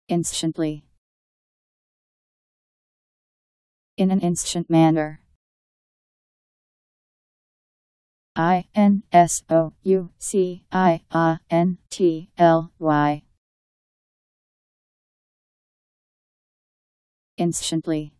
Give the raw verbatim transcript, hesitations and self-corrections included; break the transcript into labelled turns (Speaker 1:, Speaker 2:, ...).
Speaker 1: Instantly. In an instant manner. I N S O U C I A N T L Y. Instantly.